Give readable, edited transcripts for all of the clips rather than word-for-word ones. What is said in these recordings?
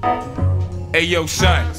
Hey yo, son.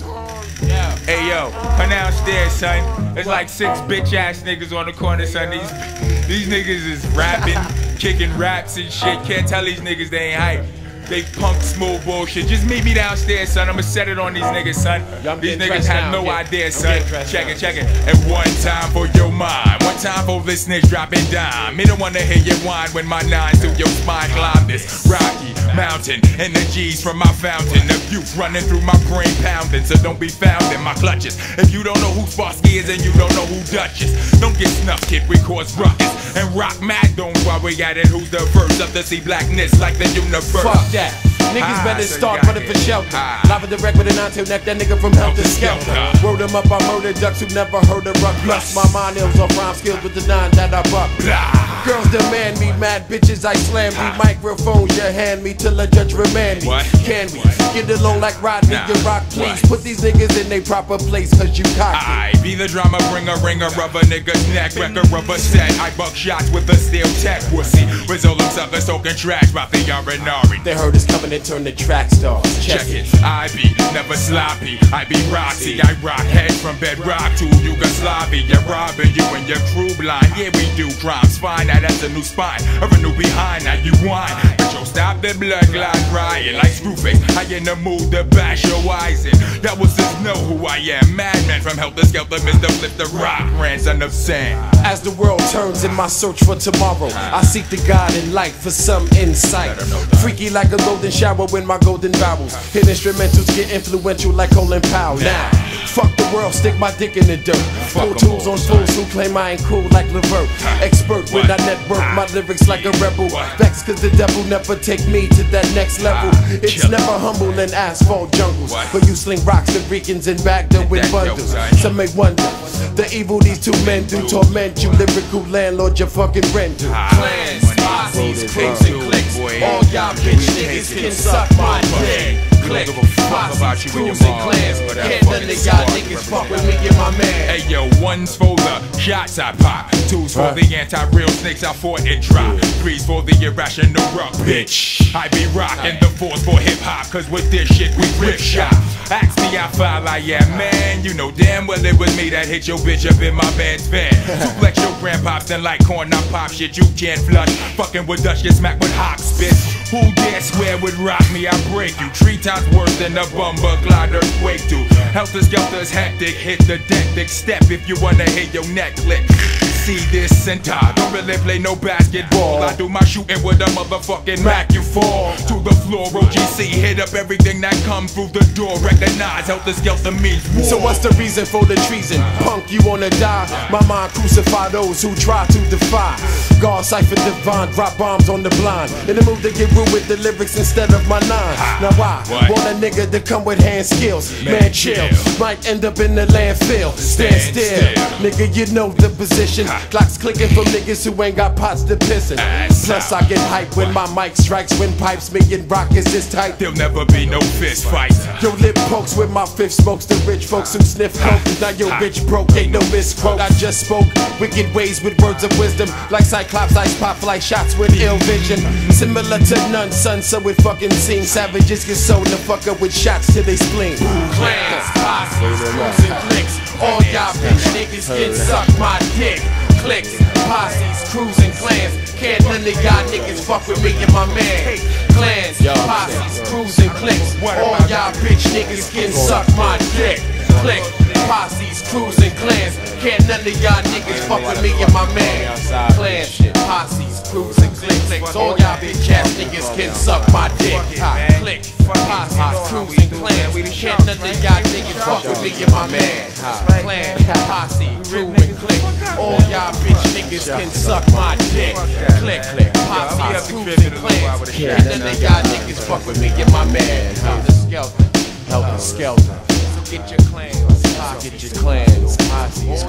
Hey yo, come downstairs, son. There's like 6 bitch ass niggas on the corner, son. These niggas is rapping, kicking raps and shit. Can't tell these niggas they ain't hype. They punk smooth bullshit. Just meet me downstairs, son. I'ma set it on these niggas, son. These niggas have no idea, son. Check it. And one time for your mind. One time for listeners dropping dime. Me don't wanna hear you whine when my nines through your spine climb this rocky mountain. Energies from my fountain of youth running through my brain pounding. So don't be found in my clutches. If you don't know who Sparsky is and you don't know who Dutch is, don't get snuffed, kid. We cause ruckus and rock mad. Don't worry at it. Who's the first up to see blackness like the universe? Fuck that. Niggas better start running for shelter. Live and direct with an until neck, that nigga from Helter Skelter. Wrote him up, I murdered ducks who never heard of ruck. Plus my mind is on rhyme skills with the 9 that I buck. Girls demand me, mad bitches I slam me. Microphones you hand me till a judge remand me. Can we get along like Rodney and Rock, please? Put these niggas in their proper place, cause you cocky. I be the drama bringer, ringer of a nigga's neck. Wrecker of a set, I buck shots with a steel tech. Wussy, with all them suckers talking trash about the R&R. They heard us coming and turn the track stars. Check it, I be never sloppy, I be rocky. I rock heads from bedrock to Yugoslavia. You're robbing you and your crew blind. Yeah, we do crimes fine, now that's a new spine. Or a new behind, now you whine. But yo, stop the blood clot crying like Screwface. I in the mood to bash your eyes in. That was just know who I am. Madman from Helter Skelter, Mr. Flip the Rock, grandson of Sam. As the world turns in my search for tomorrow, I seek the God in light for some insight. Freaky like a golden shower when my golden vowels hit instrumentals, get influential like Colin Powell. Now, fuck the world, stick my dick in the dirt. Pro tools on fools who claim I ain't cool like Levert. Expert when I network my lyrics like a rebel. Vex cause the devil never take me to that next level. It's never humble in asphalt jungles, but you sling rocks to Ricans and back them with bundles. Some may wonder the evil these 2 men do torment you. Lyrical landlord, your fucking rent do. Clans, posses, pigs and clicks. All y'all bitch niggas can suck my dick. Click, posses, crews and clans. Can't none of y'all niggas fuck with me and my man. Hey yo, 1's for the shots I pop, 2's for the anti-real snakes I fought and dropped, 3's for the irrational rock, bitch. I be rocking the 4's for hip-hop, cause with this shit we rip shop. Ask me how foul I am, man. You know damn well it was me that hit your bitch up in my man's van. Suplex your grandpops, then like corn I pop shit you can't flush. Fucking with Dutch, get smacked with hawk spit. Who dare swear would rock me, I break you. 3 times worse than a bumper glide earthquake do. Helter Skelter's hectic, hit the deck, step if you wanna hit your neck click. See this center, don't really play no basketball. I do my shooting with a motherfucking Mac. You fall to the floor, OGC, hit up everything that comes through the door. Recognize Helter Skelter means war. So what's the reason for the treason? Punk, you wanna die? My mind crucify those who try to defy. God cipher divine, drop bombs on the blind. In the mood to get rude with the lyrics instead of my nines. Now I want a nigga to come with hand skills. Man chill, might end up in the landfill. Stand still, nigga you know the position. Clocks clicking from niggas who ain't got pots to piss in. Plus I get hype when my mic strikes. When pipes making rockets this tight, there'll never be no fist fight. Your lip pokes with my 5th smokes. The rich folks who sniff coke. Now your bitch broke, ain't no misquote. I just spoke wicked ways with words of wisdom. Like Cyclops, ice pop like shots with ill vision. Similar to none, son, so it fucking seems. Savages get sold the fucker with shots to they spleen. Clans, posses, crews and clicks. All y'all bitch niggas can suck my dick. Clicks, posses, crews and clans. Can't none of y'all niggas fuck with me and my man. Clans, posses, crews and clicks. All y'all bitch niggas can suck my dick. Click, posses, crews and clans. Can't none of y'all niggas fuck with me and my man. Clans, posses, crews and clicks. All y'all bitch ass niggas can suck my dick. Click, posses, crews and clans. Can't none of y'all niggas fuck with me and my man. Clan, posse, crew and click. All y'all bitch niggas can suck my dick. Click, posse, crews and clans. Can't none of y'all niggas fuck with me and my man. Helter Skelter, Helter Skelter. So get your clans, get your clans, posses,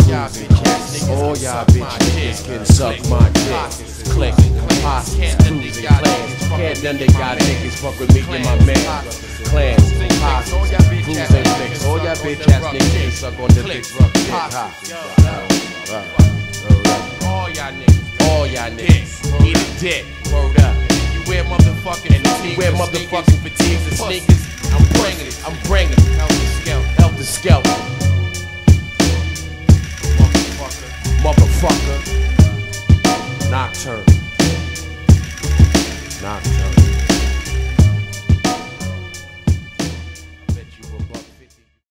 all y'all bitch niggas can suck my dick. Click, posses, crews and clans. Can't none of y'all niggas fuck with me and my man. Clans, posses, crews and clicks. All y'all bitch ass niggas can suck on the dick. All y'all niggas, eat a dick. Word up. You wear motherfucking fatigues and sneakers. I'm praying. bringing it. I'm bringing it. Helter Skelter. Motherfucker. Nocturne.